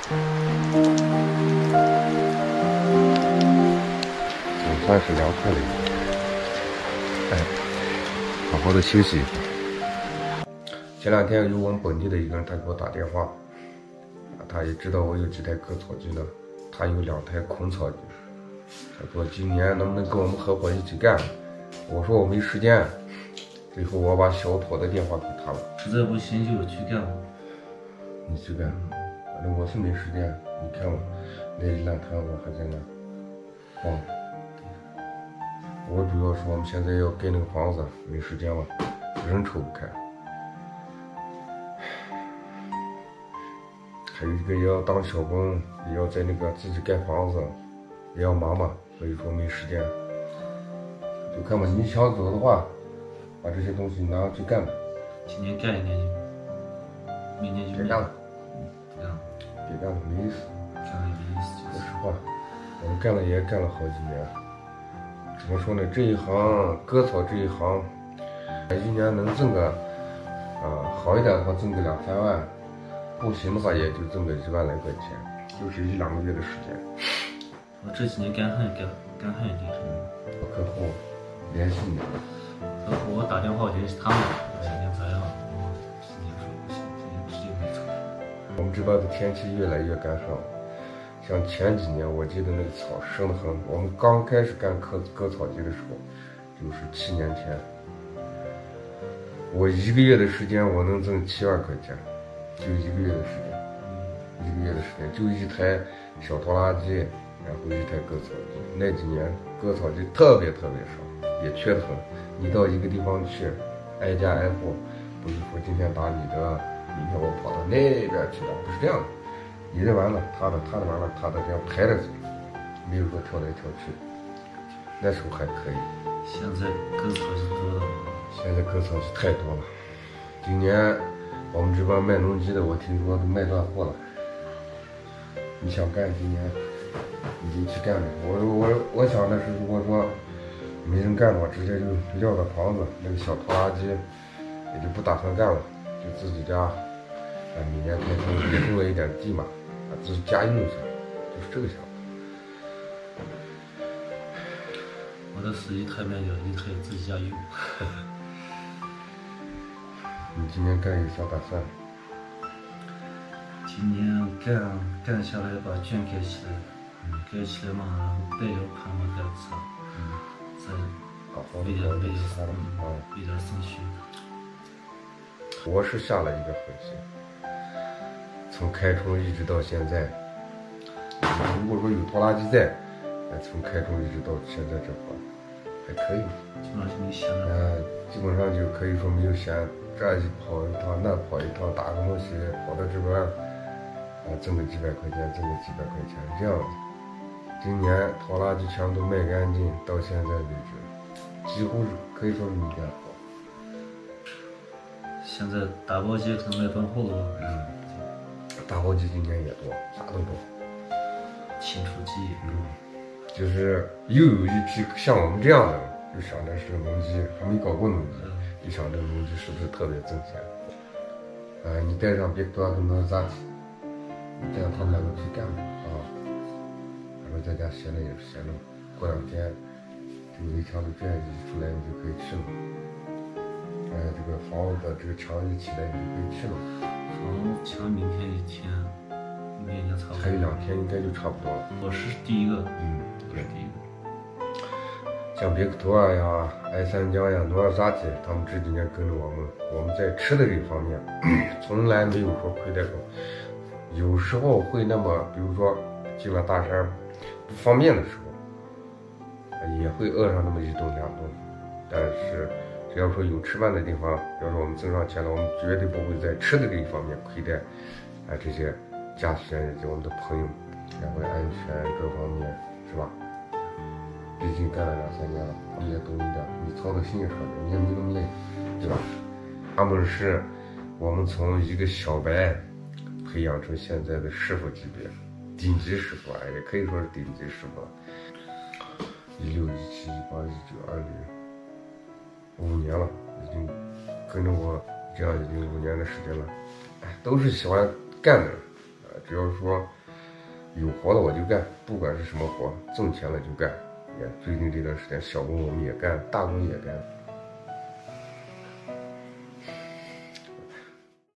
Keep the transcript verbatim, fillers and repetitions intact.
总算是凉快了一点。哎，好好的休息一会儿。前两天有我们本地的一个人，他给我打电话，他也知道我有几台割草机呢，他有两台捆草机，他说今年能不能跟我们合伙一起干？我说我没时间，最后我把小妥的电话给他了。 实在不行就去干吧。 你去干，反正我是没时间。你看我那一烂摊子还在那放着。我主要是我们现在要盖那个房子，没时间了，人抽不开。还有一个也要当小工，也要在那个自己盖房子，也要忙嘛，所以说没时间。就看吧，你想走的话，把这些东西拿去干吧。 今年干一年就，明年就别干了， 别干了， 别干了，没意思。 干了也没意思。 说实话，我们干了也干了好几年。怎么说呢？这一行割草这一行，一年能挣个，啊、呃，好一点的话挣个两三万。不行的话，也就挣个一万来块钱，就是一两个月的时间。 我这几年干旱干干旱厉害。 我客户联系你， 客户我打电话联系他们，今天咋样？我今天说不行，今天直接没走。 我们这边的天气越来越干旱了，像前几年我记得那个草生得很，我们刚开始干割割草机的时候，就是七年前，我一个月的时间我能挣七万块钱。就一个月的时间，一个月的时间，就一台小拖拉机，然后一台割草机。那几年割草机特别特别少，也缺得很。你到一个地方去，挨家挨户，不是说今天打你的，明天我跑到那边去了，不是这样的。你的完了，他的，他的完了，他的，这样排着走，没有说跳来跳去。那时候还可以。 现在割草机多了， 现在割草机太多了。今年。我们这边卖农机的，我听说都卖断货了。你想干今年，你就去干呗。我我我想的是，如果说没人干的话，直接就撂个房子，那个小拖拉机也就不打算干了，就自己家，啊，每年开工也种了一点地嘛，啊，自己家用去，就是这个想法。 我的是一台卖掉，一台自己家用。 你今年干有啥打算？ 今年干干下来把圈盖起来，嗯，盖起来嘛，然后备点款嘛，盖子，嗯，再好好备点备点啊， 备点生须。 我是下了一个狠心，从开春一直到现在，如果说有拖拉机在，从开春一直到现在这会儿还可以， 基本上就没闲了。 呃，基本上就可以说没有闲。这一跑一趟，那跑一趟，打个东西，跑到这边，啊，挣个几百块钱，挣个几百块钱，这样子。今年拖拉机全都卖干净，到现在为止，几乎是可以说是没干活。 现在打包机可能卖断货了。 嗯，打包机今年也多，啥都多。 清除机， 嗯，就是又有一批像我们这样的，就想着是农机，还没搞过农机。嗯，一想这个农机是不是特别挣钱？啊、呃，你带上别多跟他咋提，你带上他们两个去干吧啊！然后在家闲着也是闲着，过两天这个围墙的砖一出来，你就可以去了。哎、呃，这个房子的这个墙一起来，你就可以去了。 房墙明天一天，明天差不多。 还有两天应该就差不多了。 我是第一个， 嗯， 我是第一个。 像别克托尔呀、爱三江呀、努尔扎提，他们这几年跟着我们，我们在吃的这一方面，从来没有说亏待过。有时候会那么，比如说进了大山不方便的时候，也会饿上那么一顿两顿。但是只要说有吃饭的地方，要是我们挣上钱了，我们绝对不会在吃的这一方面亏待啊这些家属以及我们的朋友，然后安全各方面是吧？毕竟干了两三年了，你也懂一点，你操的心也少点，你也没那么累，对吧？他们是我们从一个小白培养成现在的师傅级别，顶级师傅啊，也可以说是顶级师傅了。一六、一七、一八、一九、二零，五年了，已经跟着我这样已经五年的时间了。哎，都是喜欢干的，呃，只要说有活的我就干，不管是什么活，挣钱了就干。也最近这段时间小工我们也干，大工也干。